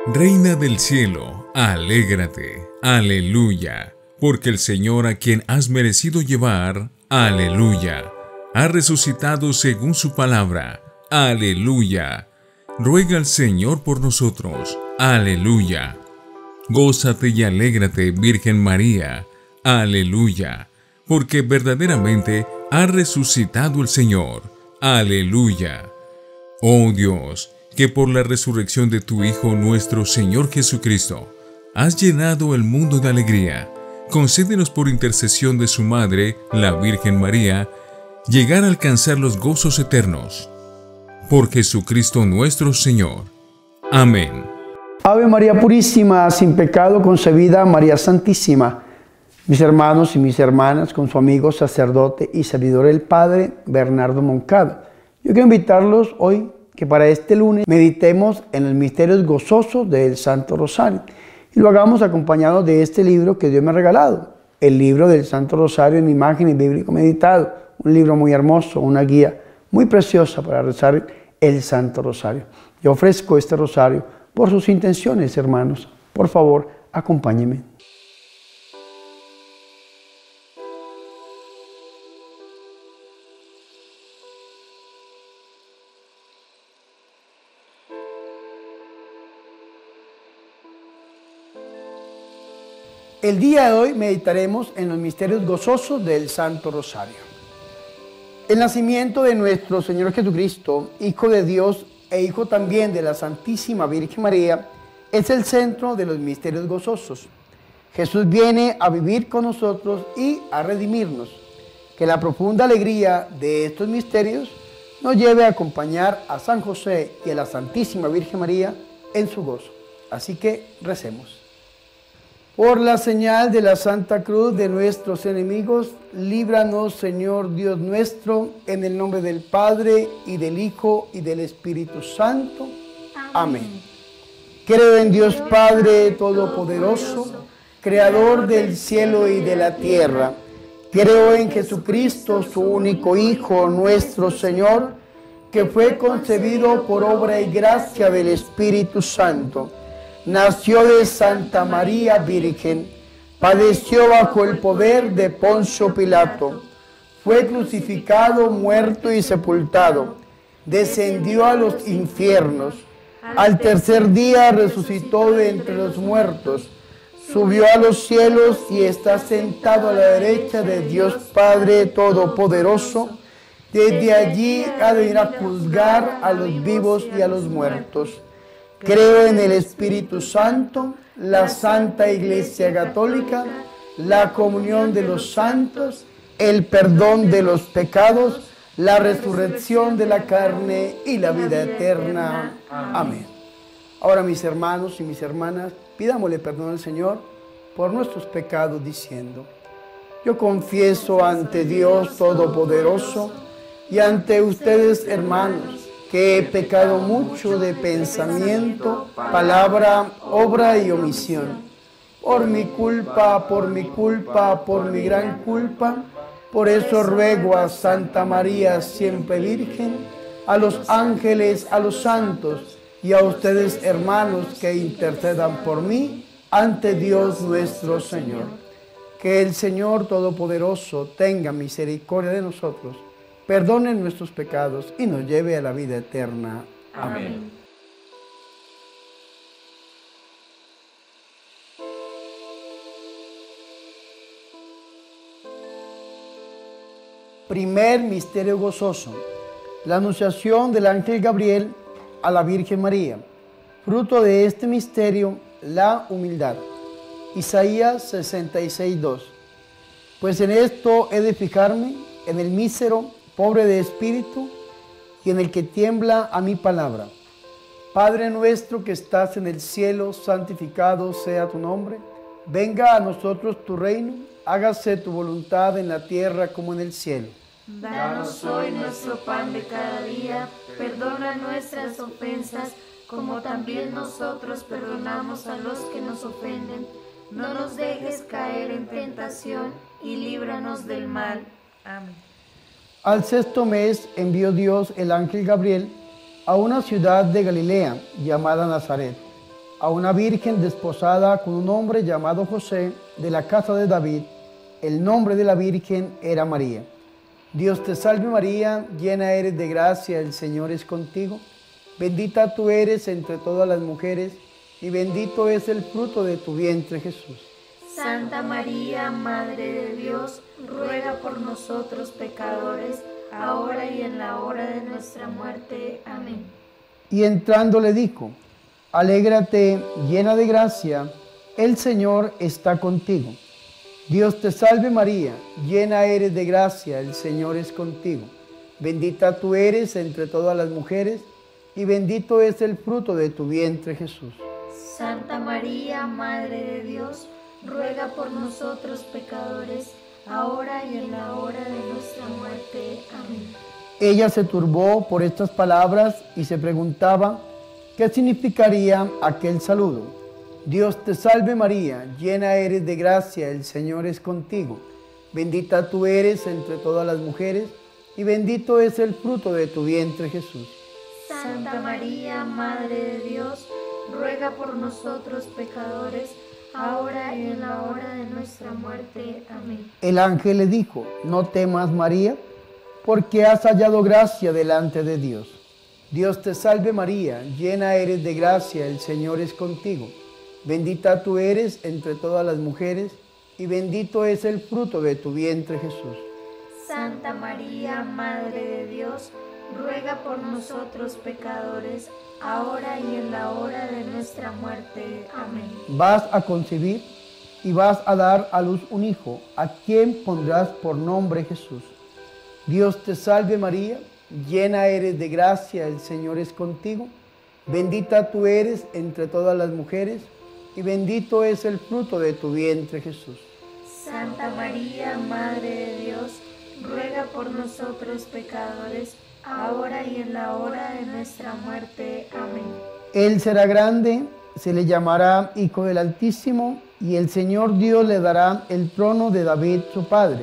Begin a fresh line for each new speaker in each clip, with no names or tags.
Reina del cielo, alégrate, aleluya, porque el Señor a quien has merecido llevar, aleluya, ha resucitado según su palabra, aleluya. Ruega al Señor por nosotros, aleluya. Gózate y alégrate, Virgen María, aleluya, porque verdaderamente ha resucitado el Señor, aleluya. Oh Dios, que por la resurrección de tu Hijo nuestro Señor Jesucristo, has llenado el mundo de alegría, concédenos por intercesión de su Madre, la Virgen María, llegar a alcanzar los gozos eternos. Por Jesucristo nuestro Señor. Amén.
Ave María Purísima, sin pecado concebida, María Santísima. Mis hermanos y mis hermanas, con su amigo sacerdote y servidor el Padre Bernardo Moncada. Yo quiero invitarlos hoy que para este lunes meditemos en los misterios gozosos del Santo Rosario. Y lo hagamos acompañados de este libro que Dios me ha regalado, el libro del Santo Rosario en imágenes bíblico meditado. Un libro muy hermoso, una guía muy preciosa para rezar el Santo Rosario. Yo ofrezco este rosario por sus intenciones, hermanos. Por favor, acompáñenme. El día de hoy meditaremos en los misterios gozosos del Santo Rosario. El nacimiento de nuestro Señor Jesucristo, Hijo de Dios e Hijo también de la Santísima Virgen María, es el centro de los misterios gozosos. Jesús viene a vivir con nosotros y a redimirnos. Que la profunda alegría de estos misterios nos lleve a acompañar a San José y a la Santísima Virgen María en su gozo. Así que recemos. Por la señal de la Santa Cruz de nuestros enemigos, líbranos, Señor Dios nuestro, en el nombre del Padre, y del Hijo, y del Espíritu Santo. Amén. Creo en Dios Padre Todopoderoso, Creador del cielo y de la tierra. Creo en Jesucristo, su único Hijo, nuestro Señor, que fue concebido por obra y gracia del Espíritu Santo. Nació de Santa María Virgen, padeció bajo el poder de Poncio Pilato, fue crucificado, muerto y sepultado, descendió a los infiernos, al tercer día resucitó de entre los muertos, subió a los cielos y está sentado a la derecha de Dios Padre Todopoderoso. Desde allí ha de ir a juzgar a los vivos y a los muertos. Creo en el Espíritu Santo, la Santa Iglesia Católica, la comunión de los santos, el perdón de los pecados, la resurrección de la carne y la vida eterna. Amén. Ahora, mis hermanos y mis hermanas, pidámosle perdón al Señor por nuestros pecados diciendo: yo confieso ante Dios Todopoderoso y ante ustedes, hermanos, que he pecado mucho de pensamiento, palabra, obra y omisión. Por mi culpa, por mi gran culpa. Por eso ruego a Santa María, siempre Virgen, a los ángeles, a los santos y a ustedes, hermanos, que intercedan por mí ante Dios nuestro Señor. Que el Señor Todopoderoso tenga misericordia de nosotros, perdone nuestros pecados y nos lleve a la vida eterna. Amén. Primer misterio gozoso: la anunciación del ángel Gabriel a la Virgen María. Fruto de este misterio, la humildad. Isaías 66:2. Pues en esto he de fijarme, en el mísero, pobre de espíritu, y en el que tiembla a mi palabra. Padre nuestro que estás en el cielo, santificado sea tu nombre. Venga a nosotros tu reino, hágase tu voluntad en la tierra como en el cielo.
Danos hoy nuestro pan de cada día, perdona nuestras ofensas, como también nosotros perdonamos a los que nos ofenden. No nos dejes caer en tentación y líbranos del mal. Amén.
Al sexto mes envió Dios el ángel Gabriel a una ciudad de Galilea llamada Nazaret, a una virgen desposada con un hombre llamado José de la casa de David. El nombre de la virgen era María. Dios te salve María, llena eres de gracia, el Señor es contigo. Bendita tú eres entre todas las mujeres, y bendito es el fruto de tu vientre, Jesús.
Santa María, Madre de Dios, ruega por nosotros pecadores, ahora y en la hora de nuestra muerte. Amén.
Y entrando le dijo: Alégrate, llena de gracia, el Señor está contigo. Dios te salve María, llena eres de gracia, el Señor es contigo. Bendita tú eres entre todas las mujeres, y bendito es el fruto de tu vientre, Jesús.
Santa María, Madre de Dios, ruega por nosotros pecadores, ahora y en la hora de nuestra muerte. Amén.
Ella se turbó por estas palabras y se preguntaba qué significaría aquel saludo. Dios te salve María, llena eres de gracia, el Señor es contigo. Bendita tú eres entre todas las mujeres, y bendito es el fruto de tu vientre, Jesús.
Santa María, Madre de Dios, ruega por nosotros pecadores, ahora y en la hora de nuestra muerte. Amén.
El ángel le dijo: No temas, María, porque has hallado gracia delante de Dios. Dios te salve María, llena eres de gracia, el Señor es contigo. Bendita tú eres entre todas las mujeres, y bendito es el fruto de tu vientre, Jesús.
Santa María, Madre de Dios, ruega por nosotros pecadores, ahora y en la hora de nuestra muerte. Amén.
Vas a concebir y vas a dar a luz un hijo, a quien pondrás por nombre Jesús. Dios te salve María, llena eres de gracia, el Señor es contigo. Bendita tú eres entre todas las mujeres, y bendito es el fruto de tu vientre, Jesús.
Santa María, Madre de Dios, ruega por nosotros pecadores, ahora y en la hora de nuestra muerte. Amén.
Él será grande, se le llamará Hijo del Altísimo, y el Señor Dios le dará el trono de David su padre.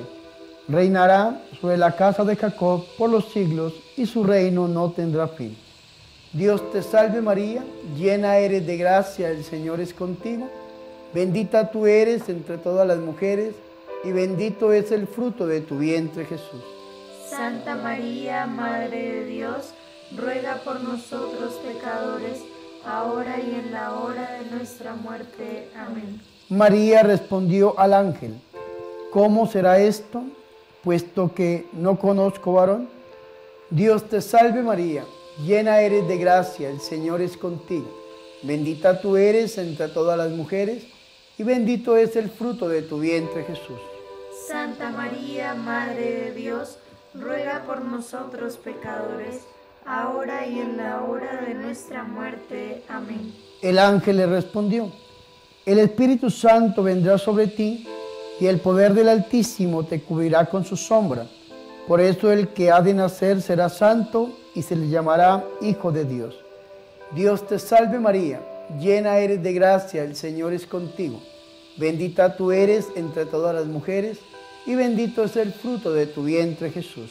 Reinará sobre la casa de Jacob por los siglos, y su reino no tendrá fin. Dios te salve María, llena eres de gracia, el Señor es contigo. Bendita tú eres entre todas las mujeres, y bendito es el fruto de tu vientre, Jesús.
Santa María, Madre de Dios, ruega por nosotros pecadores, ahora y en la hora de nuestra muerte. Amén.
María respondió al ángel: ¿Cómo será esto, puesto que no conozco varón? Dios te salve María, llena eres de gracia, el Señor es contigo. Bendita tú eres entre todas las mujeres, y bendito es el fruto de tu vientre, Jesús.
Santa María, Madre de Dios, ruega por nosotros pecadores, ahora y en la hora de nuestra muerte. Amén.
El ángel le respondió: El Espíritu Santo vendrá sobre ti, y el poder del Altísimo te cubrirá con su sombra. Por eso el que ha de nacer será santo, y se le llamará Hijo de Dios. Dios te salve María, llena eres de gracia, el Señor es contigo. Bendita tú eres entre todas las mujeres, y bendito es el fruto de tu vientre, Jesús.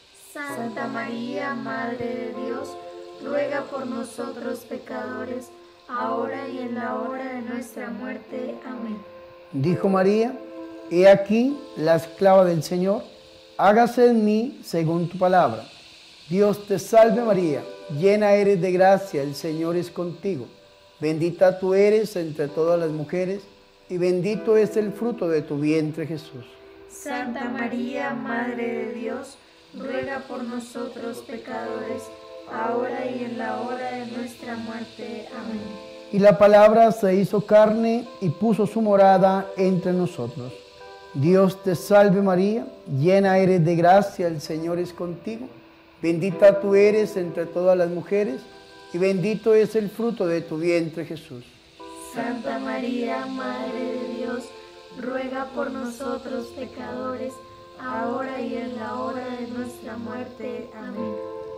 Santa María, Madre de Dios, ruega por nosotros pecadores, ahora y en la hora de nuestra muerte. Amén.
Dijo María: He aquí la esclava del Señor, hágase en mí según tu palabra. Dios te salve María, llena eres de gracia, el Señor es contigo. Bendita tú eres entre todas las mujeres, y bendito es el fruto de tu vientre, Jesús.
Santa María, Madre de Dios, ruega por nosotros pecadores, ahora y en la hora de nuestra muerte. Amén.
Y la palabra se hizo carne y puso su morada entre nosotros. Dios te salve María, llena eres de gracia, el Señor es contigo. Bendita tú eres entre todas las mujeres, y bendito es el fruto de tu vientre, Jesús.
Santa María, Madre de Dios, ruega por nosotros pecadores, ahora y en la hora de nuestra muerte. Amén.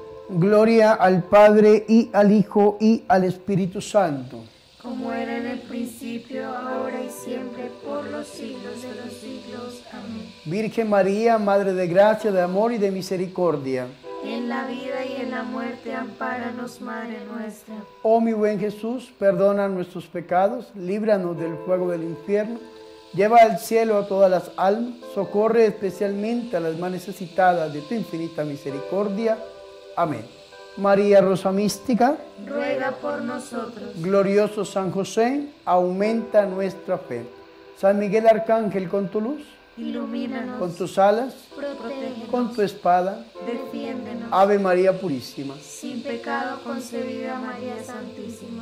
Gloria al Padre, y al Hijo, y al Espíritu Santo.
Como era en el principio, ahora y siempre, por los siglos de los siglos. Amén.
Virgen María, Madre de gracia, de amor y de misericordia.
En la vida y en la muerte, ampáranos, Madre nuestra.
Oh mi buen Jesús, perdona nuestros pecados, líbranos del fuego del infierno, lleva al cielo a todas las almas, socorre especialmente a las más necesitadas de tu infinita misericordia. Amén. María Rosa Mística,
ruega por nosotros.
Glorioso San José, aumenta nuestra fe. San Miguel Arcángel, con tu luz,
ilumínanos.
con tus alas,
protégenos.
con tu espada,
defiéndenos.
Ave María Purísima.
Sin pecado concebida, María Santísima.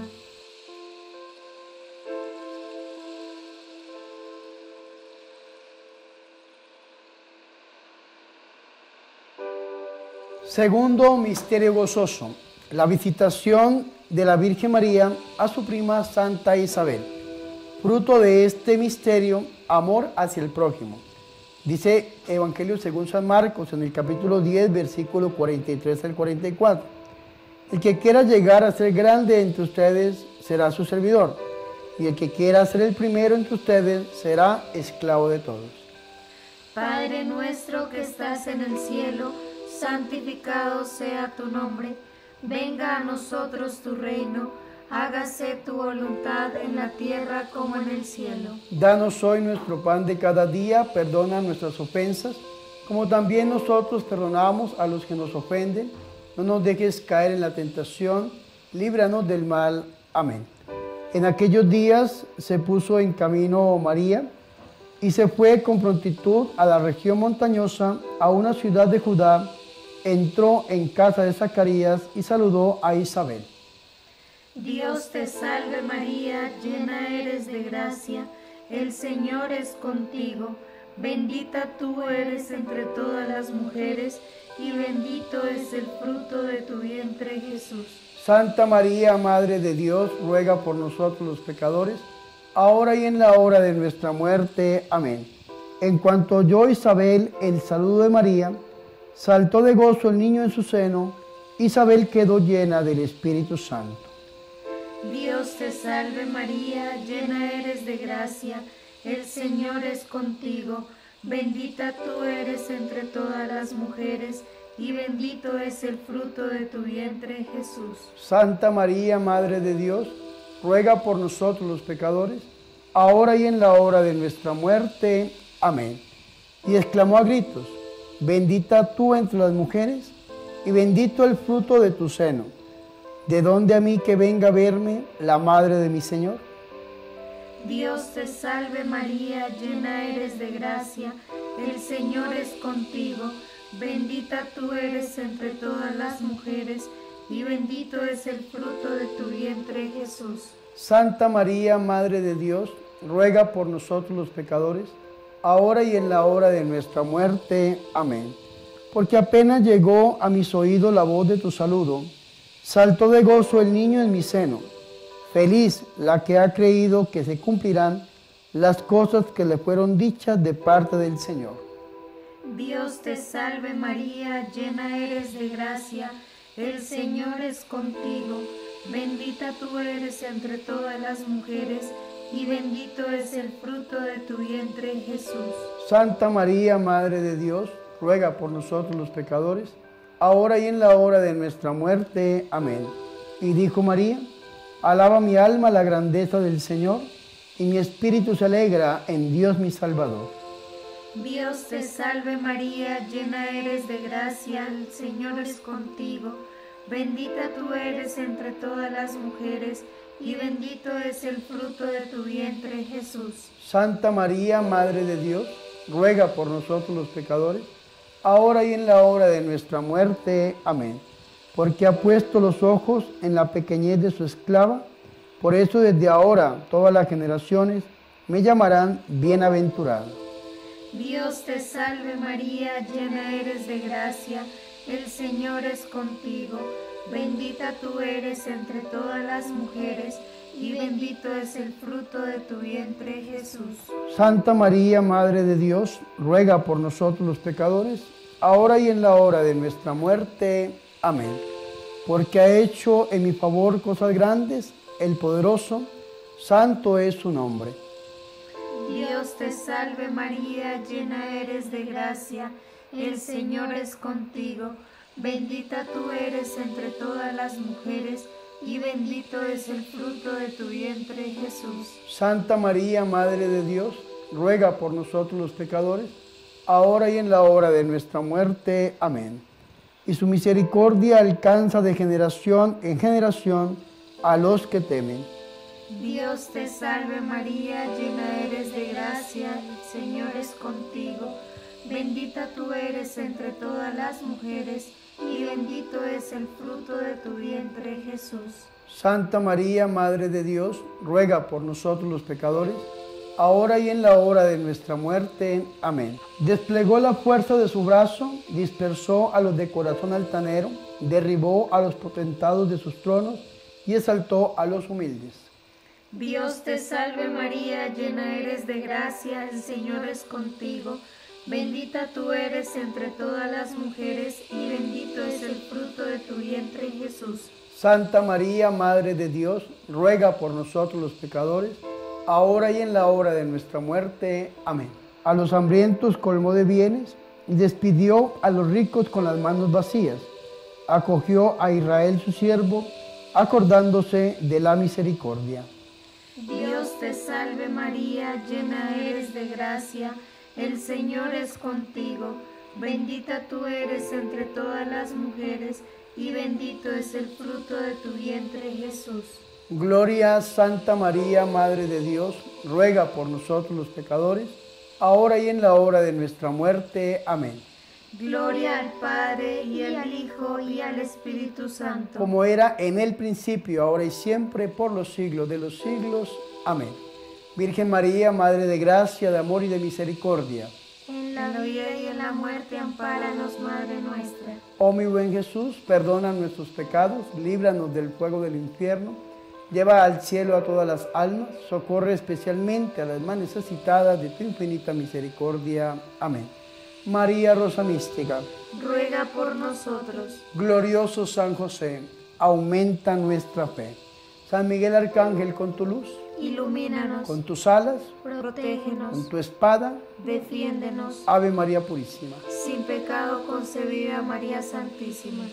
Segundo misterio gozoso, la visitación de la Virgen María a su prima Santa Isabel. Fruto de este misterio, amor hacia el prójimo. Dice Evangelio según San Marcos en el capítulo 10, versículo 43 al 44. El que quiera llegar a ser grande entre ustedes será su servidor, y el que quiera ser el primero entre ustedes será esclavo de todos.
Padre nuestro que estás en el cielo, santificado sea tu nombre. Venga a nosotros tu reino. Hágase tu voluntad en la tierra como en el cielo.
Danos hoy nuestro pan de cada día, perdona nuestras ofensas, como también nosotros perdonamos a los que nos ofenden. No nos dejes caer en la tentación, líbranos del mal. Amén. En aquellos días se puso en camino María y se fue con prontitud a la región montañosa, a una ciudad de Judá. Entró en casa de Zacarías y saludó a Isabel.
Dios te salve María, llena eres de gracia, el Señor es contigo. Bendita tú eres entre todas las mujeres y bendito es el fruto de tu vientre, Jesús.
Santa María, Madre de Dios, ruega por nosotros los pecadores, ahora y en la hora de nuestra muerte. Amén. En cuanto oyó Isabel el saludo de María, saltó de gozo el niño en su seno. Isabel quedó llena del Espíritu Santo.
Dios te salve María, llena eres de gracia, el Señor es contigo. Bendita tú eres entre todas las mujeres y bendito es el fruto de tu vientre, Jesús.
Santa María, Madre de Dios, ruega por nosotros los pecadores, ahora y en la hora de nuestra muerte. Amén. Y exclamó a gritos: bendita tú entre las mujeres y bendito el fruto de tu seno. ¿De dónde a mí que venga a verme la madre de mi Señor?
Dios te salve María, llena eres de gracia, el Señor es contigo. Bendita tú eres entre todas las mujeres y bendito es el fruto de tu vientre, Jesús.
Santa María, Madre de Dios, ruega por nosotros los pecadores, ahora y en la hora de nuestra muerte. Amén. Porque apenas llegó a mis oídos la voz de tu saludo, saltó de gozo el niño en mi seno. Feliz la que ha creído que se cumplirán las cosas que le fueron dichas de parte del Señor.
Dios te salve María, llena eres de gracia, el Señor es contigo. Bendita tú eres entre todas las mujeres y bendito es el fruto de tu vientre, Jesús.
Santa María, Madre de Dios, ruega por nosotros los pecadores, ahora y en la hora de nuestra muerte. Amén. Y dijo María: alaba mi alma la grandeza del Señor, y mi espíritu se alegra en Dios mi Salvador.
Dios te salve María, llena eres de gracia, el Señor es contigo. Bendita tú eres entre todas las mujeres, y bendito es el fruto de tu vientre, Jesús.
Santa María, Madre de Dios, ruega por nosotros los pecadores, ahora y en la hora de nuestra muerte. Amén. Porque ha puesto los ojos en la pequeñez de su esclava, por eso desde ahora todas las generaciones me llamarán bienaventurado.
Dios te salve María, llena eres de gracia, el Señor es contigo. Bendita tú eres entre todas las mujeres, y bendito es el fruto de tu vientre, Jesús.
Santa María, Madre de Dios, ruega por nosotros los pecadores, ahora y en la hora de nuestra muerte. Amén. Porque ha hecho en mi favor cosas grandes, el poderoso, santo es su nombre.
Dios te salve María, llena eres de gracia, el Señor es contigo. Bendita tú eres entre todas las mujeres, y bendito es el fruto de tu vientre, Jesús.
Santa María, Madre de Dios, ruega por nosotros los pecadores, ahora y en la hora de nuestra muerte. Amén. Y su misericordia alcanza de generación en generación a los que temen.
Dios te salve María, llena eres de gracia, el Señor es contigo. Bendita tú eres entre todas las mujeres, y bendito es el fruto de tu vientre, Jesús.
Santa María, Madre de Dios, ruega por nosotros los pecadores, ahora y en la hora de nuestra muerte. Amén. Desplegó la fuerza de su brazo, dispersó a los de corazón altanero, derribó a los potentados de sus tronos y exaltó a los humildes.
Dios te salve María, llena eres de gracia, el Señor es contigo. Bendita tú eres entre todas las mujeres, y bendito es el fruto de tu vientre, Jesús.
Santa María, Madre de Dios, ruega por nosotros los pecadores, ahora y en la hora de nuestra muerte. Amén. A los hambrientos colmó de bienes y despidió a los ricos con las manos vacías. Acogió a Israel su siervo, acordándose de la misericordia.
Dios te salve María, llena eres de gracia, el Señor es contigo. Bendita tú eres entre todas las mujeres, y bendito es el fruto de tu vientre, Jesús.
Gloria a Santa María, Madre de Dios, ruega por nosotros los pecadores, ahora y en la hora de nuestra muerte. Amén.
Gloria al Padre, y al Hijo, y al Espíritu Santo.
Como era en el principio, ahora y siempre, por los siglos de los siglos. Amén. Virgen María, Madre de gracia, de amor y de misericordia.
En la vida y en la muerte, ampáranos, Madre nuestra.
Oh mi buen Jesús, perdona nuestros pecados, líbranos del fuego del infierno, lleva al cielo a todas las almas, socorre especialmente a las más necesitadas de tu infinita misericordia. Amén. María Rosa Mística,
ruega por nosotros.
Glorioso San José, aumenta nuestra fe. San Miguel Arcángel, con tu luz,
ilumínanos.
Con tus alas,
protégenos.
Con tu espada,
defiéndenos.
Ave María Purísima.
Sin pecado concebida, María Santísima.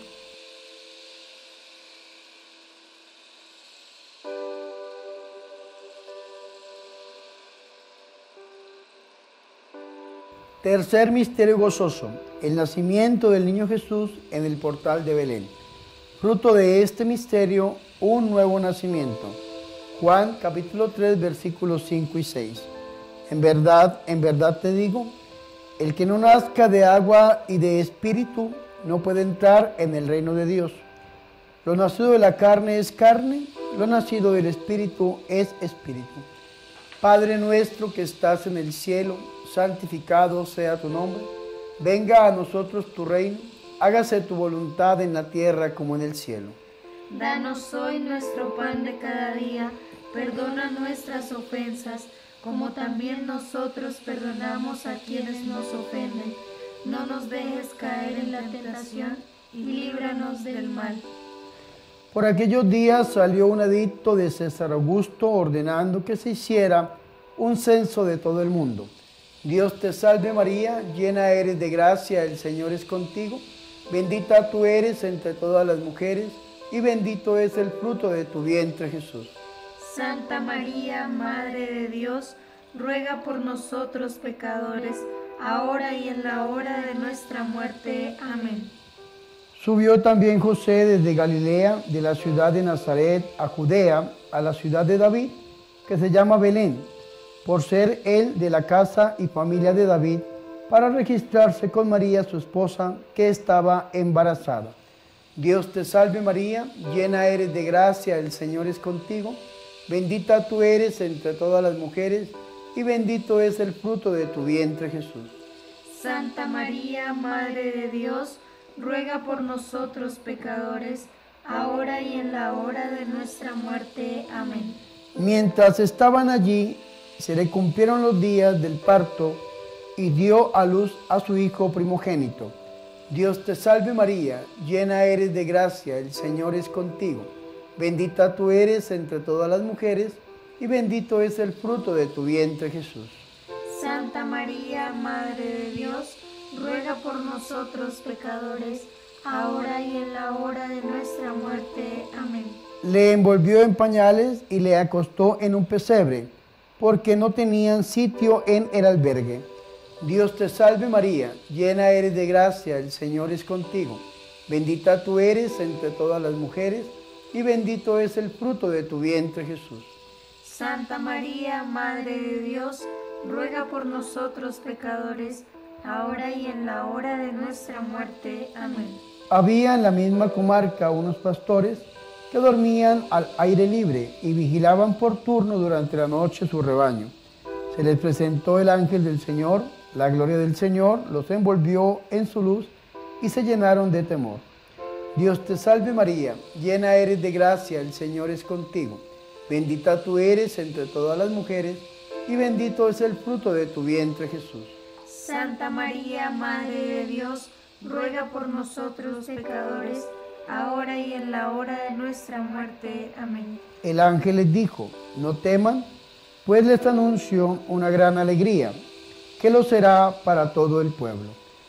Tercer misterio gozoso, el nacimiento del niño Jesús en el portal de Belén. Fruto de este misterio, un nuevo nacimiento. Juan capítulo 3, versículos 5 y 6. En verdad te digo, el que no nazca de agua y de espíritu no puede entrar en el reino de Dios. Lo nacido de la carne es carne, lo nacido del espíritu es espíritu. Padre nuestro que estás en el cielo, santificado sea tu nombre. Venga a nosotros tu reino, hágase tu voluntad en la tierra como en el cielo.
Danos hoy nuestro pan de cada día, perdona nuestras ofensas, como también nosotros perdonamos a quienes nos ofenden. No nos dejes caer en la tentación, y líbranos del mal.
Por aquellos días salió un edicto de César Augusto ordenando que se hiciera un censo de todo el mundo. Dios te salve María, llena eres de gracia, el Señor es contigo. Bendita tú eres entre todas las mujeres, y bendito es el fruto de tu vientre, Jesús.
Santa María, Madre de Dios, ruega por nosotros pecadores, ahora y en la hora de nuestra muerte. Amén.
Subió también José desde Galilea, de la ciudad de Nazaret a Judea, a la ciudad de David, que se llama Belén, por ser él de la casa y familia de David, para registrarse con María, su esposa, que estaba embarazada. Dios te salve María, llena eres de gracia, el Señor es contigo. Bendita tú eres entre todas las mujeres, y bendito es el fruto de tu vientre, Jesús.
Santa María, Madre de Dios, ruega por nosotros pecadores, ahora y en la hora de nuestra muerte. Amén.
Mientras estaban allí, se le cumplieron los días del parto, y dio a luz a su hijo primogénito. Dios te salve María, llena eres de gracia, el Señor es contigo. Bendita tú eres entre todas las mujeres, y bendito es el fruto de tu vientre, Jesús.
Santa María, Madre de Dios, ruega por nosotros pecadores, ahora y en la hora de nuestra muerte. Amén.
Le envolvió en pañales y le acostó en un pesebre, porque no tenían sitio en el albergue. Dios te salve María, llena eres de gracia, el Señor es contigo. Bendita tú eres entre todas las mujeres, y bendito es el fruto de tu vientre Jesús.
Santa María, Madre de Dios, ruega por nosotros pecadores, ahora y en la hora de nuestra muerte. Amén.
Había en la misma comarca unos pastores que dormían al aire libre y vigilaban por turno durante la noche su rebaño. Se les presentó el ángel del Señor, la gloria del Señor los envolvió en su luz y se llenaron de temor. Dios te salve María, llena eres de gracia, el Señor es contigo. Bendita tú eres entre todas las mujeres, y bendito es el fruto de tu vientre Jesús.
Santa María, Madre de Dios, ruega por nosotros pecadores, ahora y en la hora de nuestra muerte. Amén.
El ángel les dijo, no teman, pues les anuncio una gran alegría, que lo será para todo el pueblo.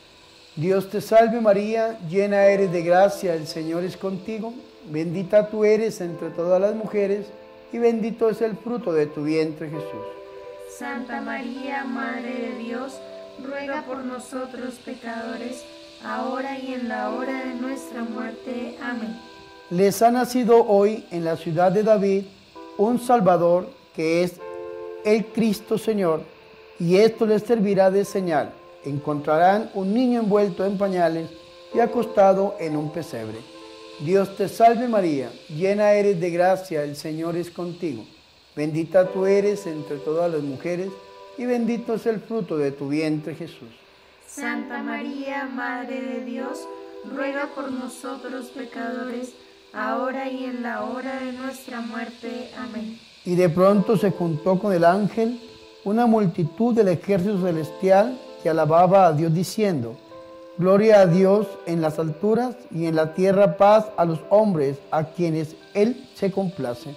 Dios te salve María, llena eres de gracia, el Señor es contigo. Bendita tú eres entre todas las mujeres, y bendito es el fruto de tu vientre Jesús.
Santa María, Madre de Dios, ruega por nosotros pecadores, ahora y en la hora de nuestra muerte. Amén.
Les ha nacido hoy en la ciudad de David un Salvador, que es el Cristo Señor, y esto les servirá de señal. Encontrarán un niño envuelto en pañales y acostado en un pesebre. Dios te salve María, llena eres de gracia, el Señor es contigo. Bendita tú eres entre todas las mujeres, y bendito es el fruto de tu vientre Jesús.
Santa María, Madre de Dios, ruega por nosotros pecadores, ahora y en la hora de nuestra muerte. Amén.
Y de pronto se juntó con el ángel una multitud del ejército celestial que alababa a Dios diciendo, gloria a Dios en las alturas y en la tierra paz a los hombres a quienes Él se complace.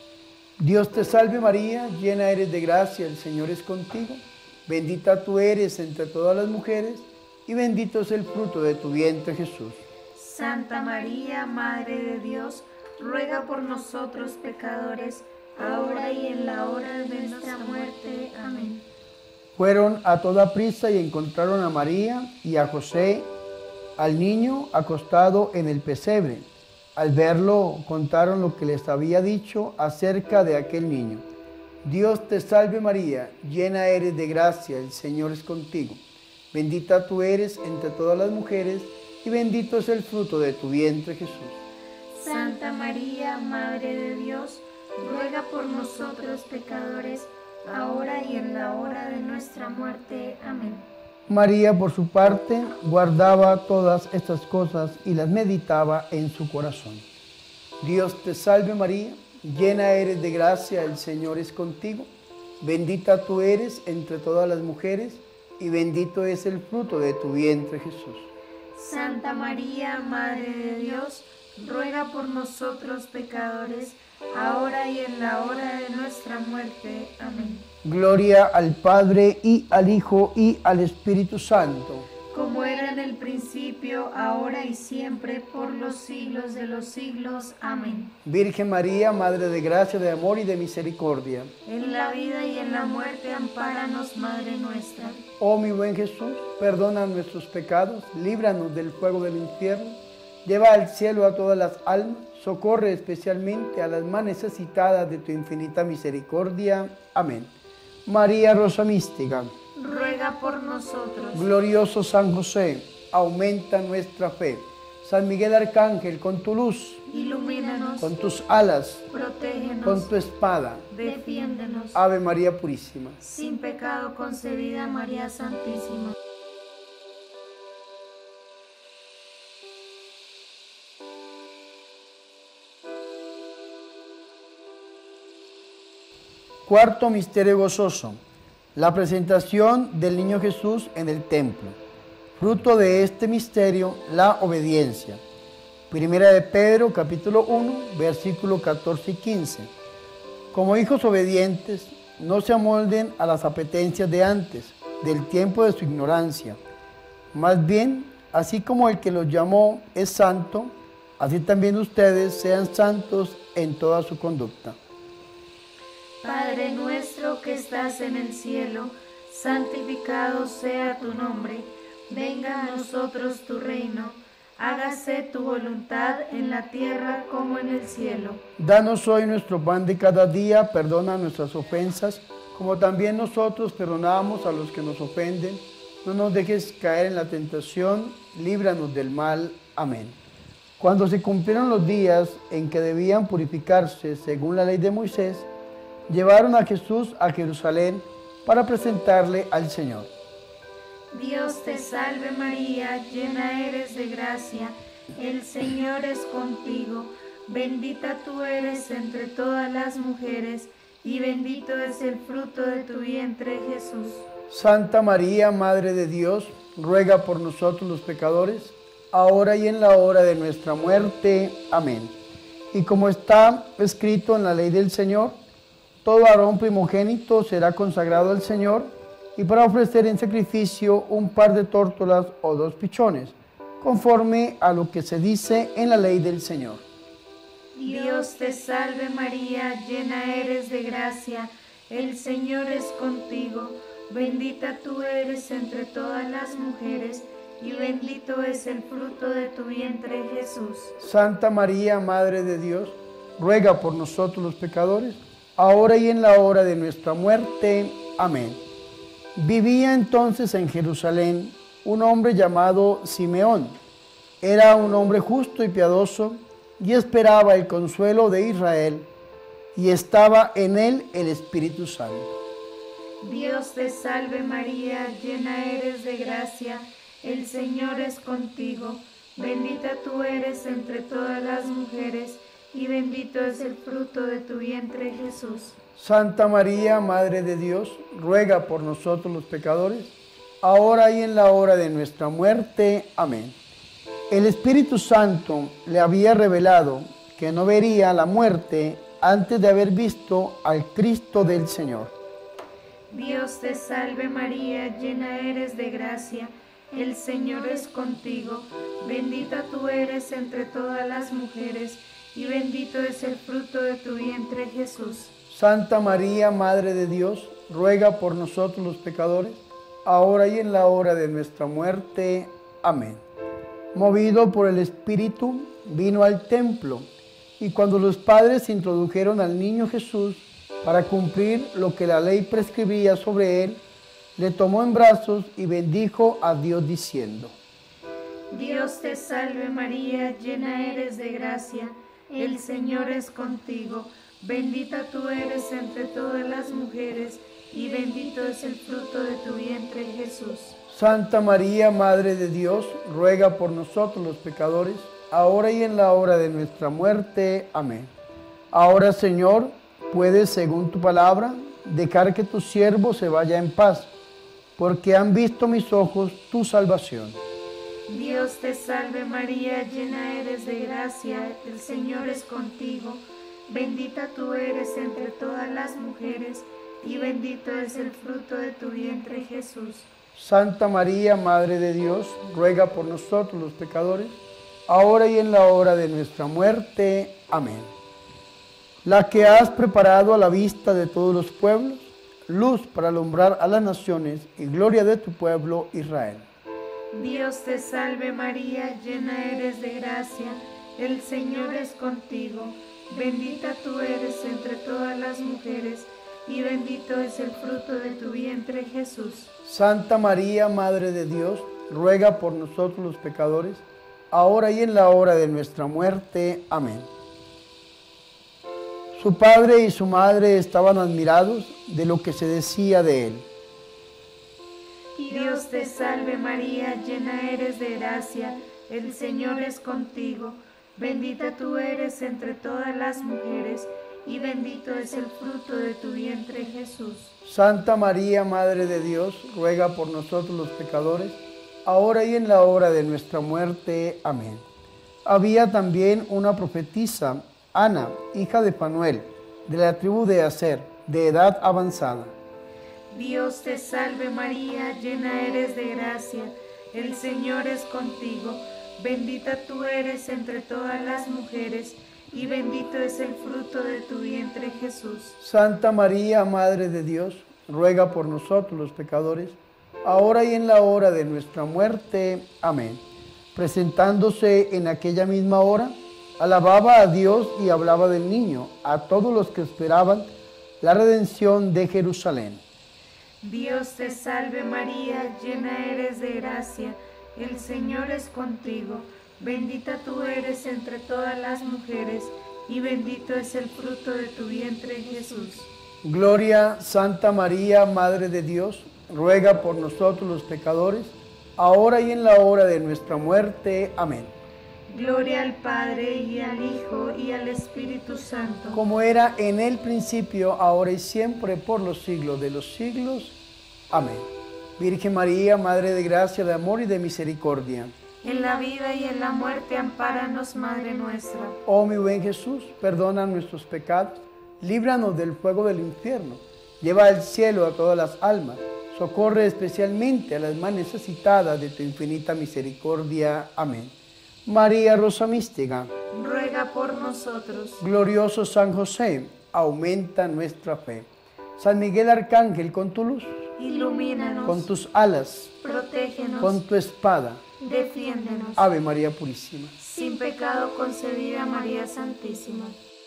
Dios te salve María, llena eres de gracia, el Señor es contigo. Bendita tú eres entre todas las mujeres, y bendito es el fruto de tu vientre Jesús.
Santa María, Madre de Dios, ruega por nosotros pecadores, ahora y en la hora de nuestra muerte. Amén.
Fueron a toda prisa y encontraron a María y a José, al niño acostado en el pesebre. Al verlo, contaron lo que les había dicho acerca de aquel niño. Dios te salve María, llena eres de gracia, el Señor es contigo. Bendita tú eres entre todas las mujeres, y bendito es el fruto de tu vientre Jesús.
Santa María, Madre de Dios, ruega por nosotros pecadores, ahora y en la hora de nuestra muerte. Amén.
María, por su parte, guardaba todas estas cosas y las meditaba en su corazón. Dios te salve María, llena eres de gracia, el Señor es contigo. Bendita tú eres entre todas las mujeres, y bendito es el fruto de tu vientre Jesús.
Santa María, Madre de Dios, ruega por nosotros pecadores, ahora y en la hora de nuestra muerte. Amén.
Gloria al Padre, y al Hijo, y al Espíritu Santo.
Como era en el principio, ahora y siempre, por los siglos de los siglos. Amén.
Virgen María, Madre de gracia, de amor y de misericordia.
En la vida y en la muerte, ampáranos, Madre nuestra.
Oh mi buen Jesús, perdona nuestros pecados, líbranos del fuego del infierno, lleva al cielo a todas las almas, socorre especialmente a las más necesitadas de tu infinita misericordia. Amén. María Rosa Mística,
ruega por nosotros.
glorioso San José, aumenta nuestra fe. San Miguel Arcángel, con tu luz,
Ilumínanos,
con tus alas,
protégenos,
con tu espada,
defiéndenos.
Ave María Purísima.
Sin pecado concebida, María Santísima.
Cuarto misterio gozoso, la presentación del niño Jesús en el templo. Fruto de este misterio, la obediencia. Primera de Pedro, capítulo 1, versículo 14 y 15. Como hijos obedientes, no se amolden a las apetencias de antes, del tiempo de su ignorancia. Más bien, Así como el que los llamó es santo, así también ustedes sean santos en toda su conducta.
Padre nuestro que estás en el cielo, santificado sea tu nombre. Venga a nosotros tu reino. Hágase tu voluntad en la tierra como en el cielo.
Danos hoy nuestro pan de cada día, perdona nuestras ofensas, como también nosotros perdonamos a los que nos ofenden. No nos dejes caer en la tentación, líbranos del mal. Amén. Cuando se cumplieron los días en que debían purificarse según la ley de Moisés, llevaron a Jesús a Jerusalén para presentarle al Señor.
Dios te salve María, llena eres de gracia, el Señor es contigo. Bendita tú eres entre todas las mujeres, y bendito es el fruto de tu vientre, Jesús.
Santa María, Madre de Dios, ruega por nosotros los pecadores, ahora y en la hora de nuestra muerte. Amén. Y como está escrito en la ley del Señor, todo varón primogénito será consagrado al Señor, y para ofrecer en sacrificio un par de tórtolas o 2 pichones, conforme a lo que se dice en la ley del Señor.
Dios te salve María, llena eres de gracia, el Señor es contigo. Bendita tú eres entre todas las mujeres, y bendito es el fruto de tu vientre, Jesús.
Santa María, Madre de Dios, ruega por nosotros los pecadores, ahora y en la hora de nuestra muerte. Amén. Vivía entonces en Jerusalén un hombre llamado Simeón. Era un hombre justo y piadoso, y esperaba el consuelo de Israel, y estaba en él el Espíritu Santo.
Dios te salve María, llena eres de gracia, el Señor es contigo. Bendita tú eres entre todas las mujeres, y bendito es el fruto de tu vientre, Jesús.
Santa María, Madre de Dios, ruega por nosotros los pecadores, ahora y en la hora de nuestra muerte. Amén. El Espíritu Santo le había revelado que no vería la muerte antes de haber visto al Cristo del Señor.
Dios te salve María, llena eres de gracia, el Señor es contigo. Bendita tú eres entre todas las mujeres, y bendito es el fruto de tu vientre, Jesús.
Santa María, Madre de Dios, ruega por nosotros los pecadores, ahora y en la hora de nuestra muerte. Amén. Movido por el Espíritu, vino al templo, y cuando los padres introdujeron al niño Jesús para cumplir lo que la ley prescribía sobre él, le tomó en brazos y bendijo a Dios diciendo:
Dios te salve María, llena eres de gracia, el Señor es contigo. Bendita tú eres entre todas las mujeres, y bendito es el fruto de tu vientre, Jesús.
Santa María, Madre de Dios, ruega por nosotros los pecadores, ahora y en la hora de nuestra muerte. Amén. Ahora, Señor, puedes, según tu palabra, dejar que tu siervo se vaya en paz, porque han visto mis ojos tu salvación.
Dios te salve María, llena eres de gracia, el Señor es contigo. Bendita tú eres entre todas las mujeres, y bendito es el fruto de tu vientre, Jesús.
Santa María, Madre de Dios, ruega por nosotros los pecadores, ahora y en la hora de nuestra muerte. Amén. La que has preparado a la vista de todos los pueblos, luz para alumbrar a las naciones y gloria de tu pueblo Israel.
Dios te salve María, llena eres de gracia, el Señor es contigo. Bendita tú eres entre todas las mujeres, y bendito es el fruto de tu vientre, Jesús.
Santa María, Madre de Dios, ruega por nosotros los pecadores, ahora y en la hora de nuestra muerte. Amén. Su padre y su madre estaban admirados de lo que se decía de él.
Dios te salve María, llena eres de gracia, el Señor es contigo. Bendita tú eres entre todas las mujeres, y bendito es el fruto de tu vientre, Jesús.
Santa María, Madre de Dios, ruega por nosotros los pecadores, ahora y en la hora de nuestra muerte. Amén. Había también una profetisa, Ana, hija de Fanuel, de la tribu de Aser, de edad avanzada.
Dios te salve María, llena eres de gracia, el Señor es contigo. Bendita tú eres entre todas las mujeres, y bendito es el fruto de tu vientre, Jesús.
Santa María, Madre de Dios, ruega por nosotros los pecadores, ahora y en la hora de nuestra muerte. Amén. Presentándose en aquella misma hora, alababa a Dios y hablaba del niño a todos los que esperaban la redención de Jerusalén.
Dios te salve María, llena eres de gracia, el Señor es contigo. Bendita tú eres entre todas las mujeres, y bendito es el fruto de tu vientre, Jesús.
Gloria, Santa María, Madre de Dios, ruega por nosotros los pecadores, ahora y en la hora de nuestra muerte. Amén.
Gloria al Padre, y al Hijo, y al Espíritu Santo.
Como era en el principio, ahora y siempre, por los siglos de los siglos. Amén. Virgen María, Madre de gracia, de amor y de misericordia.
En la vida y en la muerte, ampáranos, Madre nuestra.
Oh mi buen Jesús, perdona nuestros pecados, líbranos del fuego del infierno, lleva al cielo a todas las almas, socorre especialmente a las más necesitadas de tu infinita misericordia. Amén. María Rosa Mística,
ruega por nosotros.
Glorioso San José, aumenta nuestra fe. San Miguel Arcángel, con tu luz,
ilumínanos.
Con tus alas,
protégenos.
Con tu espada,
defiéndenos.
Ave María Purísima.
Sin pecado concebida, María Santísima.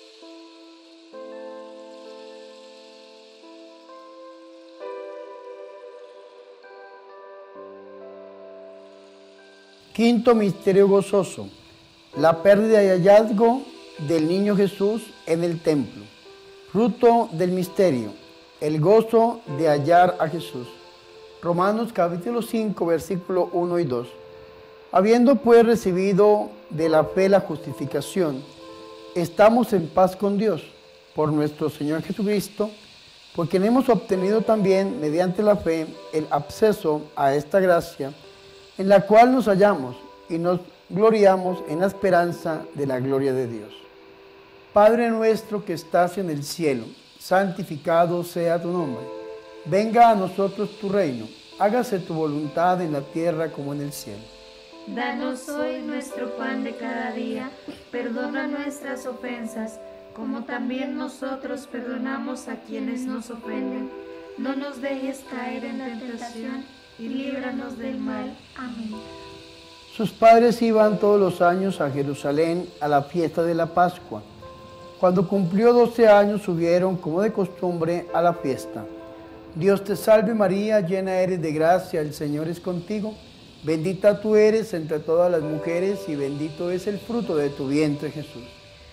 Quinto misterio gozoso, la pérdida y hallazgo del niño Jesús en el templo. Fruto del misterio, el gozo de hallar a Jesús. Romanos capítulo 5, versículo 1 y 2. Habiendo pues recibido de la fe la justificación, estamos en paz con Dios por nuestro Señor Jesucristo, por quien hemos obtenido también mediante la fe el acceso a esta gracia, en la cual nos hallamos y nos gloriamos en la esperanza de la gloria de Dios. Padre nuestro que estás en el cielo, santificado sea tu nombre. Venga a nosotros tu reino, hágase tu voluntad en la tierra como en el cielo.
Danos hoy nuestro pan de cada día, perdona nuestras ofensas, como también nosotros perdonamos a quienes nos ofenden. No nos dejes caer en la tentación, y líbranos del mal. Amén.
Sus padres iban todos los años a Jerusalén a la fiesta de la Pascua. Cuando cumplió 12 años subieron, como de costumbre, a la fiesta. Dios te salve María, llena eres de gracia, el Señor es contigo. Bendita tú eres entre todas las mujeres, y bendito es el fruto de tu vientre, Jesús.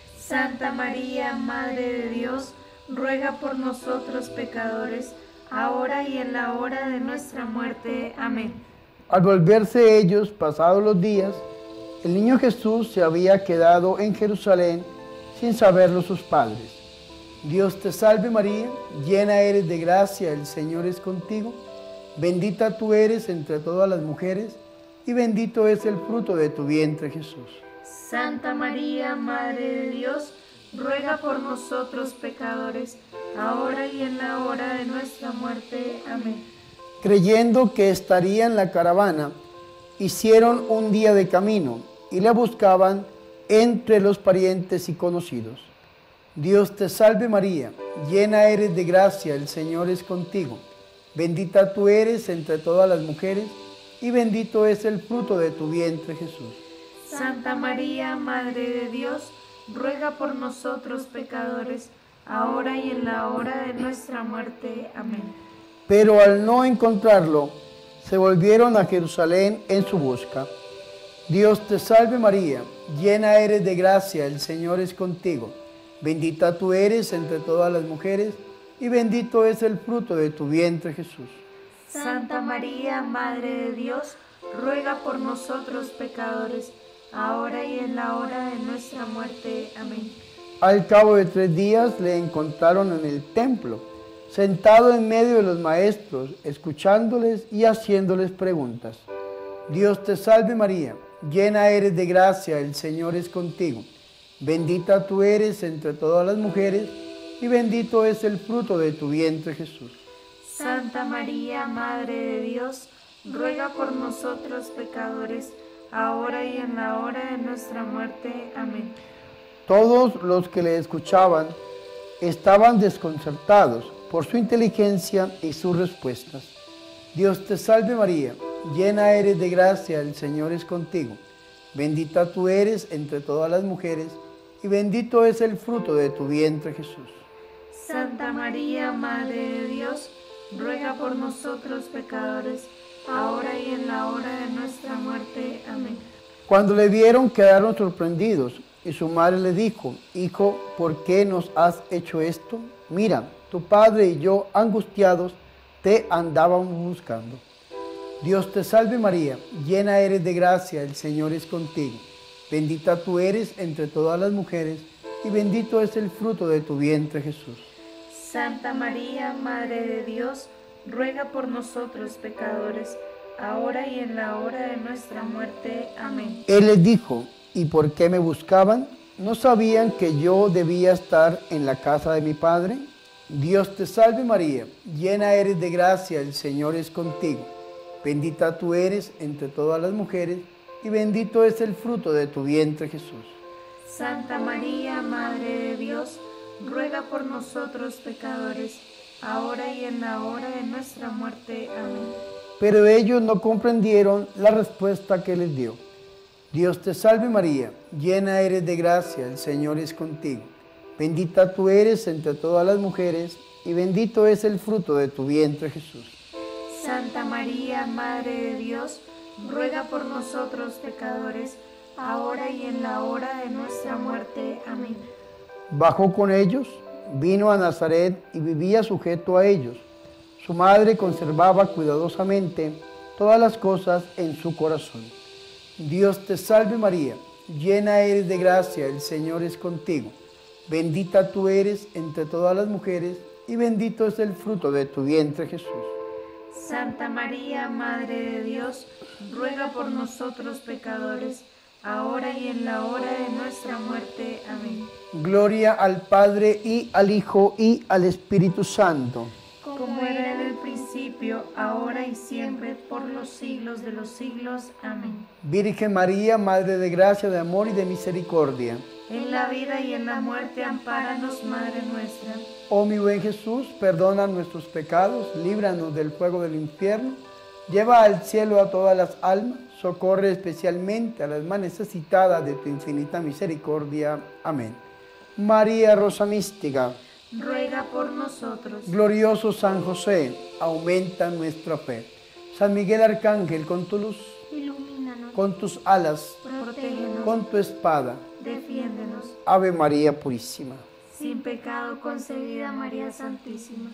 Santa María, Madre de Dios, ruega por nosotros pecadores, ahora y en la hora de nuestra muerte. Amén.
Al volverse ellos, pasados los días, el niño Jesús se había quedado en Jerusalén sin saberlo sus padres. Dios te salve María, llena eres de gracia, el Señor es contigo. Bendita tú eres entre todas las mujeres, y bendito es el fruto de tu vientre, Jesús.
Santa María, Madre de Dios, ruega por nosotros pecadores, ahora y en la hora de nuestra muerte. Amén.
Creyendo que estaría en la caravana, hicieron un día de camino y la buscaban entre los parientes y conocidos. Dios te salve María, llena eres de gracia, el Señor es contigo. Bendita tú eres entre todas las mujeres, y bendito es el fruto de tu vientre, Jesús.
Santa María, Madre de Dios, ruega por nosotros pecadores, ahora y en la hora de nuestra muerte. Amén.
Pero al no encontrarlo, se volvieron a Jerusalén en su busca. Dios te salve María, llena eres de gracia, el Señor es contigo. Bendita tú eres entre todas las mujeres, y bendito es el fruto de tu vientre, Jesús.
Santa María, Madre de Dios, ruega por nosotros pecadores, ahora y en la hora de nuestra muerte. Amén.
Al cabo de 3 días le encontraron en el templo, sentado en medio de los maestros, escuchándoles y haciéndoles preguntas. Dios te salve María, llena eres de gracia, el Señor es contigo. Bendita tú eres entre todas las mujeres, y bendito es el fruto de tu vientre, Jesús.
Santa María, Madre de Dios, ruega por nosotros pecadores, ahora y en la hora de nuestra muerte. Amén.
Todos los que le escuchaban estaban desconcertados por su inteligencia y sus respuestas. Dios te salve María, llena eres de gracia, el Señor es contigo. Bendita tú eres entre todas las mujeres, y bendito es el fruto de tu vientre, Jesús.
Santa María, Madre de Dios, ruega por nosotros pecadores, ahora y en la hora de nuestra muerte. Amén.
Cuando le vieron, quedaron sorprendidos, y su madre le dijo: Hijo, ¿por qué nos has hecho esto? Mira, tu padre y yo, angustiados, te andábamos buscando. Dios te salve María, llena eres de gracia, el Señor es contigo. Bendita tú eres entre todas las mujeres, y bendito es el fruto de tu vientre, Jesús.
Santa María, Madre de Dios, ruega por nosotros pecadores, ahora y en la hora de nuestra muerte. Amén.
Él les dijo: ¿Y por qué me buscaban? ¿No sabían que yo debía estar en la casa de mi Padre? Dios te salve María, llena eres de gracia, el Señor es contigo. Bendita tú eres entre todas las mujeres, y bendito es el fruto de tu vientre, Jesús.
Santa María, Madre de Dios, ruega por nosotros pecadores, ahora y en la hora de nuestra muerte. Amén.
Pero ellos no comprendieron la respuesta que les dio. Dios te salve María, llena eres de gracia, el Señor es contigo. Bendita tú eres entre todas las mujeres, y bendito es el fruto de tu vientre, Jesús.
Santa María, Madre de Dios, ruega por nosotros pecadores, ahora y en la hora de nuestra muerte. Amén.
Bajó con ellos, vino a Nazaret y vivía sujeto a ellos. Su madre conservaba cuidadosamente todas las cosas en su corazón. Dios te salve María, llena eres de gracia, el Señor es contigo. Bendita tú eres entre todas las mujeres, y bendito es el fruto de tu vientre, Jesús.
Santa María, Madre de Dios, ruega por nosotros pecadores, ahora y en la hora de nuestra muerte. Amén.
Gloria al Padre, y al Hijo, y al Espíritu Santo.
Como era en el principio, ahora y siempre, por los siglos de los siglos. Amén.
Virgen María, Madre de gracia, de amor y de misericordia.
En la vida y en la muerte, ampáranos, Madre nuestra.
Oh mi buen Jesús, perdona nuestros pecados, líbranos del fuego del infierno, lleva al cielo a todas las almas, socorre especialmente a las más necesitadas de tu infinita misericordia. Amén. María Rosa Mística,
ruega por nosotros.
Glorioso San José, aumenta nuestra fe. San Miguel Arcángel, con tu luz,
Ilumínanos.
con tus alas,
Protégenos.
con tu espada,
Defiéndenos.
Ave María Purísima.
Sin pecado concebida, María Santísima.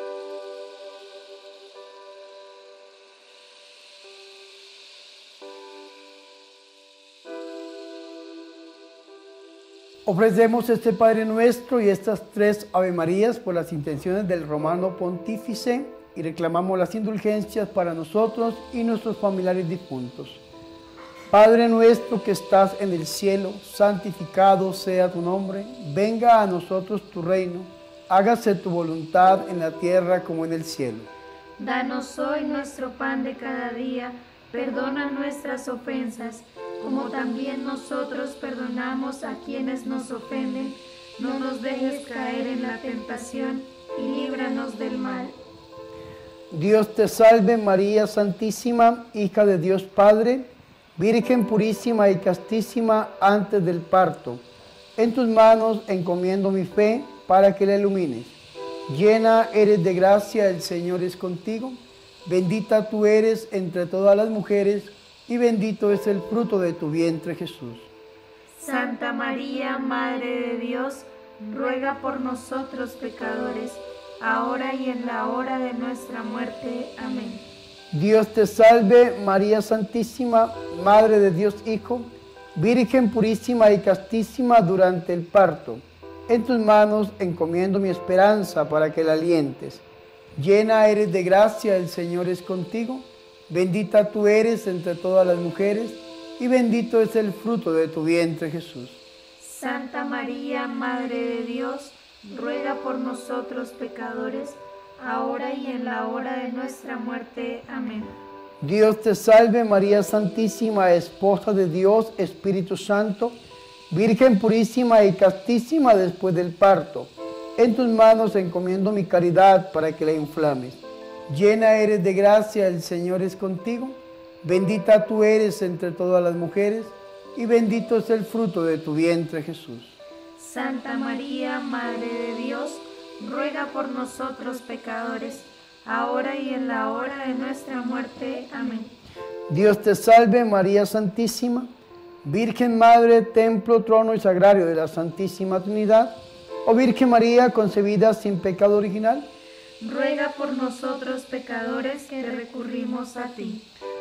Ofrecemos este Padre Nuestro y estas 3 Ave Marías por las intenciones del Romano Pontífice y reclamamos las indulgencias para nosotros y nuestros familiares difuntos. Padre nuestro que estás en el cielo, santificado sea tu nombre, venga a nosotros tu reino, hágase tu voluntad en la tierra como en el cielo.
Danos hoy nuestro pan de cada día, perdona nuestras ofensas, como también nosotros perdonamos a quienes nos ofenden. No nos dejes caer en la tentación y líbranos del mal.
Dios te salve María Santísima, hija de Dios Padre, Virgen purísima y castísima antes del parto. En tus manos encomiendo mi fe para que la ilumines. Llena eres de gracia, el Señor es contigo. Bendita tú eres entre todas las mujeres, y bendito es el fruto de tu vientre, Jesús.
Santa María, Madre de Dios, ruega por nosotros pecadores, ahora y en la hora de nuestra muerte. Amén.
Dios te salve, María Santísima, Madre de Dios Hijo, Virgen purísima y castísima durante el parto. En tus manos encomiendo mi esperanza para que la alientes. Llena eres de gracia, el Señor es contigo. Bendita tú eres entre todas las mujeres, y bendito es el fruto de tu vientre, Jesús.
Santa María, Madre de Dios, ruega por nosotros pecadores, ahora y en la hora de nuestra muerte. Amén.
Dios te salve María Santísima, esposa de Dios, Espíritu Santo, Virgen purísima y castísima después del parto. En tus manos encomiendo mi caridad para que la inflames. Llena eres de gracia, el Señor es contigo. Bendita tú eres entre todas las mujeres, y bendito es el fruto de tu vientre, Jesús.
Santa María, Madre de Dios, ruega por nosotros pecadores, ahora y en la hora de nuestra muerte. Amén.
Dios te salve María Santísima, Virgen Madre, templo, trono y sagrario de la Santísima Trinidad, oh Virgen María concebida sin pecado original,
ruega por nosotros pecadores que recurrimos a ti.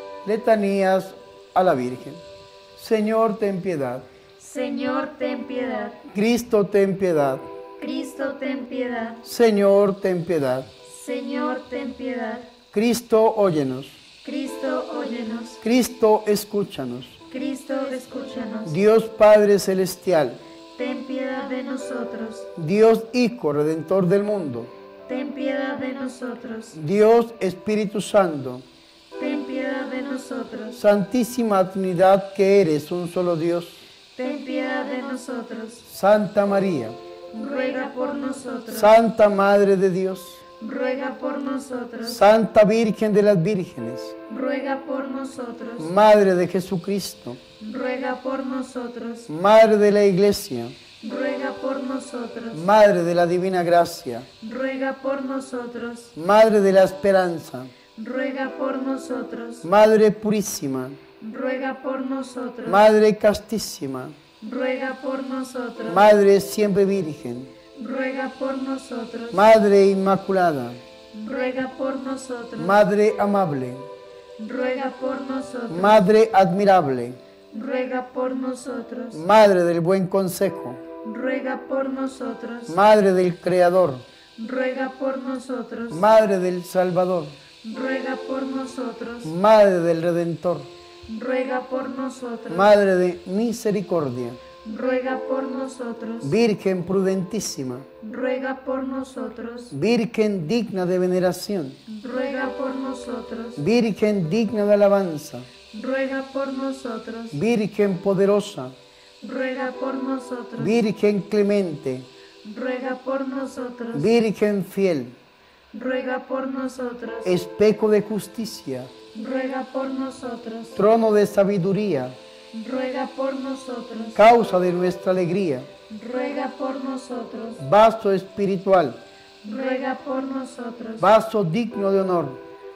Letanías a la Virgen. Señor, ten piedad.
Señor, ten piedad.
Cristo, ten piedad.
Cristo, ten piedad.
Señor, ten piedad.
Señor, ten piedad.
Cristo, óyenos.
Cristo, óyenos.
Cristo, escúchanos.
Cristo, escúchanos.
Dios Padre Celestial,
ten piedad de nosotros.
Dios Hijo Redentor del mundo,
ten piedad de nosotros.
Dios Espíritu Santo,
ten piedad de nosotros.
Santísima Trinidad que eres un solo Dios,
ten piedad de nosotros.
Santa María,
ruega por nosotros.
Santa Madre de Dios,
ruega por nosotros.
Santa Virgen de las Vírgenes,
ruega por nosotros.
Madre de Jesucristo,
ruega por nosotros.
Madre de la Iglesia,
ruega por nosotros.
Madre de la Divina Gracia,
ruega por nosotros.
Madre de la Esperanza,
ruega por nosotros.
Madre Purísima,
ruega por nosotros.
Madre Castísima,
ruega por nosotros.
Madre Siempre Virgen,
ruega por nosotros.
Madre Inmaculada,
ruega por nosotros.
Madre Amable,
ruega por nosotros.
Madre Admirable,
ruega por nosotros.
Madre del Buen Consejo,
ruega por nosotros.
Madre del Creador,
ruega por nosotros.
Madre del Salvador,
ruega por nosotros.
Madre del Redentor,
ruega por nosotros.
Madre de Misericordia,
ruega por nosotros.
Virgen prudentísima,
ruega por nosotros.
Virgen digna de veneración,
ruega por nosotros.
Virgen digna de alabanza,
ruega por nosotros.
Virgen poderosa,
ruega por nosotros.
Virgen clemente,
ruega por nosotros.
Virgen fiel,
ruega por nosotros.
espejo de justicia,
ruega por nosotros.
trono de sabiduría,
ruega por nosotros.
causa de nuestra alegría,
ruega por nosotros.
vaso espiritual,
ruega por nosotros.
vaso digno de honor,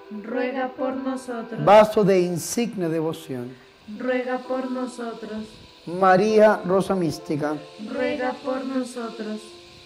ruega por nosotros.
vaso de insigne devoción.
ruega por nosotros.
María Rosa Mística,
ruega por nosotros.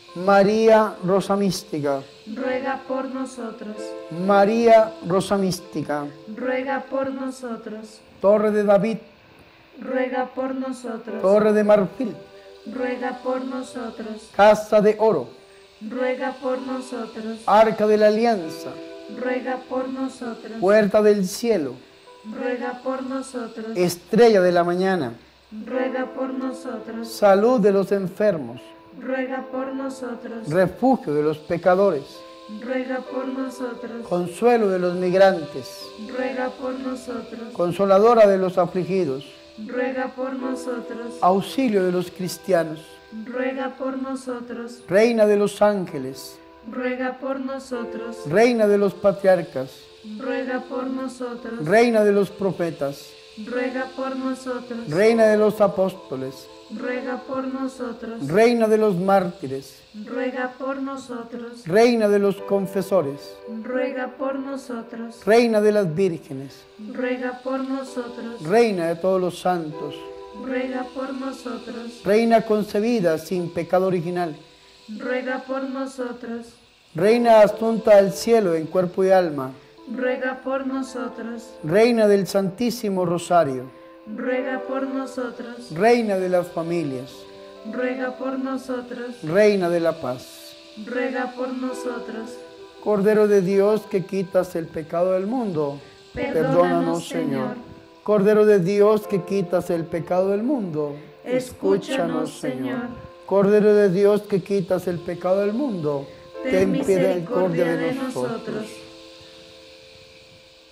María Rosa Mística,
ruega por nosotros.
María Rosa Mística,
ruega por nosotros.
Torre de David,
ruega por nosotros.
Torre de Marfil,
ruega por nosotros.
Casa de Oro,
ruega por nosotros.
Arca de la Alianza,
ruega por nosotros.
Puerta del Cielo,
ruega por nosotros.
Estrella de la Mañana,
ruega por nosotros.
Salud de los enfermos,
ruega por nosotros.
refugio de los pecadores,
ruega por nosotros.
consuelo de los migrantes,
ruega por nosotros.
consoladora de los afligidos,
ruega por nosotros.
auxilio de los cristianos,
ruega por nosotros.
reina de los ángeles,
ruega por nosotros.
reina de los patriarcas,
ruega por nosotros.
reina de los profetas,
ruega por nosotros.
reina de los apóstoles,
ruega por nosotros.
reina de los mártires,
ruega por nosotros.
reina de los confesores,
ruega por nosotros.
reina de las vírgenes,
ruega por nosotros.
reina de todos los santos,
ruega por nosotros.
reina concebida sin pecado original,
ruega por nosotros.
reina asunta al cielo en cuerpo y alma,
ruega por nosotros.
reina del Santísimo Rosario,
ruega por nosotros.
reina de las familias,
ruega por nosotros.
reina de la paz.
ruega por nosotros.
Cordero de Dios que quitas el pecado del mundo,
Perdónanos, Señor.
Cordero de Dios que quitas el pecado del mundo,
Escúchanos, Señor.
Cordero de Dios que quitas el pecado del mundo,
Ten misericordia de nosotros.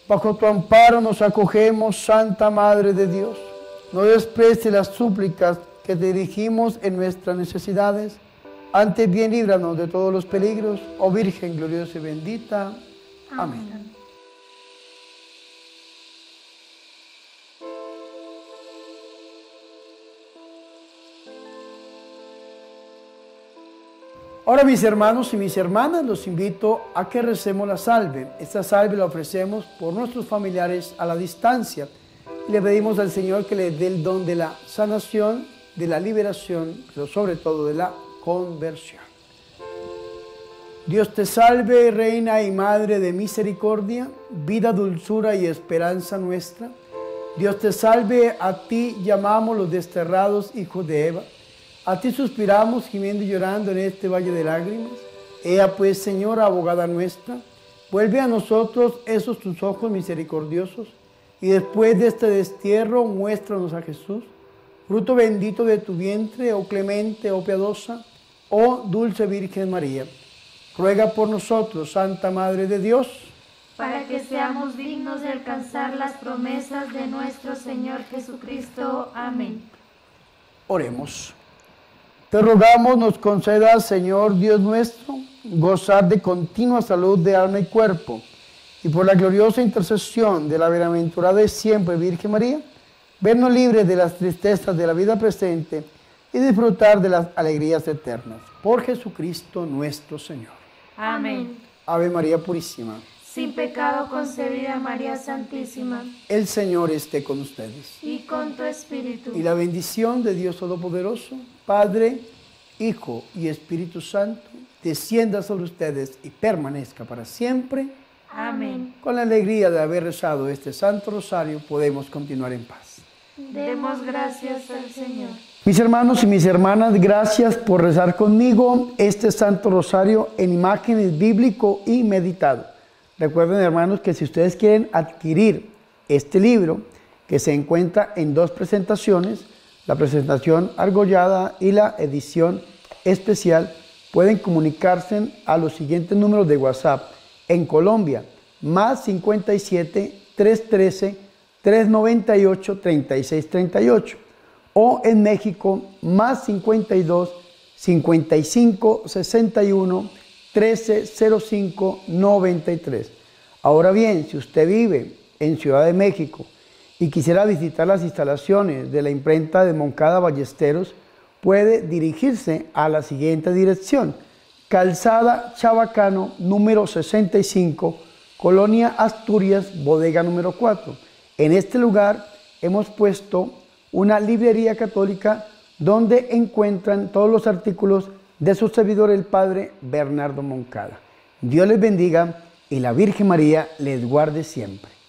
Bajo tu amparo nos acogemos, Santa Madre de Dios. No desprecies las súplicas que te dirigimos en nuestras necesidades. Antes bien líbranos de todos los peligros, oh Virgen gloriosa y bendita. Amén. Ahora, mis hermanos y mis hermanas, los invito a que recemos la salve. Esta salve la ofrecemos por nuestros familiares a la distancia. Y le pedimos al Señor que le dé el don de la sanación, de la liberación, pero sobre todo de la conversión. Dios te salve, Reina y Madre de misericordia, vida, dulzura y esperanza nuestra. Dios te salve, a ti llamamos los desterrados hijos de Eva. A ti suspiramos, gimiendo y llorando en este valle de lágrimas. Ea pues, Señora, abogada nuestra, vuelve a nosotros esos tus ojos misericordiosos, y después de este destierro, muéstranos a Jesús, fruto bendito de tu vientre, oh clemente, oh piadosa, oh dulce Virgen María. Ruega por nosotros, Santa Madre de Dios,
para que seamos dignos de alcanzar las promesas de nuestro Señor Jesucristo. Amén.
Oremos. Te rogamos nos concedas, Señor Dios nuestro, gozar de continua salud de alma y cuerpo, y por la gloriosa intercesión de la bienaventurada y siempre Virgen María, vernos libres de las tristezas de la vida presente y disfrutar de las alegrías eternas. Por Jesucristo nuestro Señor.
Amén.
Ave María Purísima.
Sin pecado concebida, María Santísima.
El Señor esté con ustedes.
Y con tu espíritu.
Y la bendición de Dios Todopoderoso, Padre, Hijo y Espíritu Santo, descienda sobre ustedes y permanezca para siempre.
Amén.
Con la alegría de haber rezado este Santo Rosario, podemos continuar en paz.
Demos gracias al Señor.
Mis hermanos y mis hermanas, gracias por rezar conmigo este Santo Rosario en imágenes bíblico y meditado. Recuerden, hermanos, que si ustedes quieren adquirir este libro, que se encuentra en dos presentaciones, la presentación argollada y la edición especial, pueden comunicarse a los siguientes números de WhatsApp. En Colombia, más 57 313 398 3638. O en México, más 52 55 61 13 05 93. Ahora bien, si usted vive en Ciudad de México y quisiera visitar las instalaciones de la imprenta de Moncada Ballesteros, puede dirigirse a la siguiente dirección: Calzada Chabacano, número 65, Colonia Asturias, bodega número 4. En este lugar hemos puesto una librería católica donde encuentran todos los artículos de su servidor, el Padre Bernardo Moncada. Dios les bendiga y la Virgen María les guarde siempre.